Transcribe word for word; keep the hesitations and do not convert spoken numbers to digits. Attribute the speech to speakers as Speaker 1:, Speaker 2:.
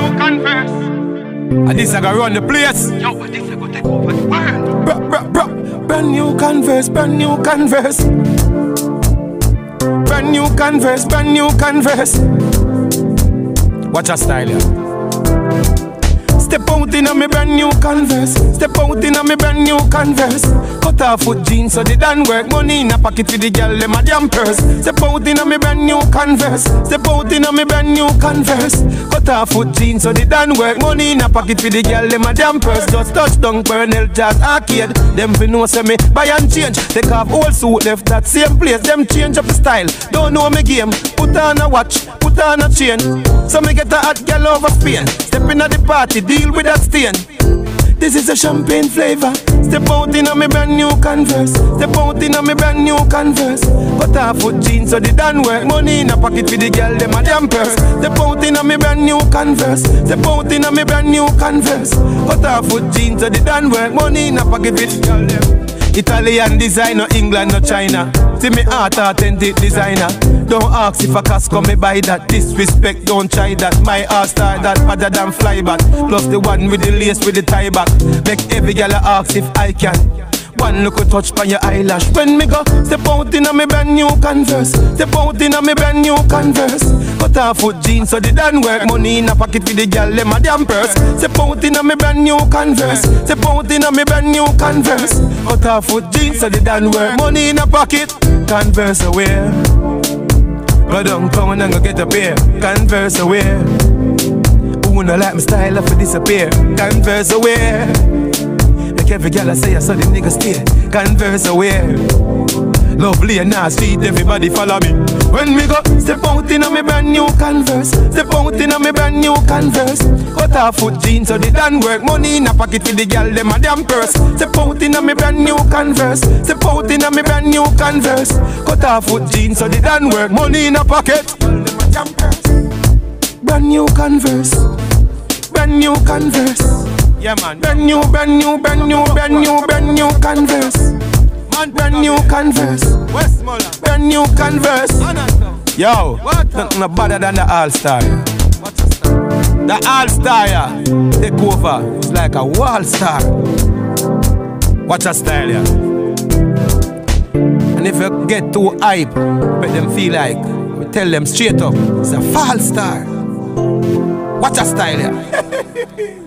Speaker 1: new Converse.
Speaker 2: And this I go run the place.
Speaker 1: Yo, but this I go take over the world.
Speaker 2: Bro, bro, bro. Brand new Converse, brand new Converse. Brand new Converse, brand new Converse. Watch your style, yeah. Step out in a me brand new Converse. Step out in a me brand new Converse. Cut off foot jeans so they don't work. Money in a pocket for the girl, them a damn purse. Step out in a me brand new Converse. Step out in a me brand new Converse. Cut off foot jeans so they don't work. Money in a pocket for the girl, them a damn purse. Just touch down Pernell Jazz Arcade. Them fi know say me buy and change. Take off old suit left that same place. Them change up the style. Don't know me game. Put on a watch, put on a chain. So me get a hot girl over Spain. Step in at the party, deal with that stain. This is a champagne flavor. Step out in a me brand new Converse. Step out in a me brand new Converse. Cut off foot jeans so they don't work. Money in a pocket for the girl, them a damn purse. Step out in a me brand new Converse. Step out in a me brand new Converse. Cut off foot jeans so they don't work. Money in a pocket for the girl, them. Italian designer, England, no China. See me art, authentic designer. Don't ask if a cost come me buy that. Disrespect, don't try that. My art style that better than fly back. Plus the one with the lace with the tie back. Make every girl ask if I can. One look a touch by your eyelash. When me go step out in a me brand new Converse. Step out in a me brand new Converse. Cut off foot jeans so they don't work. Money in a pocket for the girl, them a damn purse. Step out in a me brand new Converse. Step out in a me brand new Converse. Cut off foot jeans so they don't work. Money in a pocket, Converse away. Go downtown and go get a pair. Converse away. Who no like my style for disappear? Converse away. Make every girl I say I saw the nigga stay. Converse away. Lovely and nice street, everybody follow me. When we go, step out in a me brand new Converse. Step out in a me brand new Converse. Cut off foot jeans so they don't work. Money in a pocket for the girl, them a damn purse. Step out in a me brand new Converse. Step out in a me brand new Converse. Cut off foot jeans so they don't work. Money in a pocket, them a damn purse. Brand new Converse. Brand new Converse. Yeah man. Brand new, brand new, brand new, brand new, brand new Converse. Man, brand new Converse. Westmoreland. Brand new Converse. Yo, nothing better than the All-Star. The All-Star, yeah. Take over. It's like a wall star. Watch a style, yeah. And if you get too hype, make them feel like, we tell them straight up, it's a false star. Watch a style, yeah.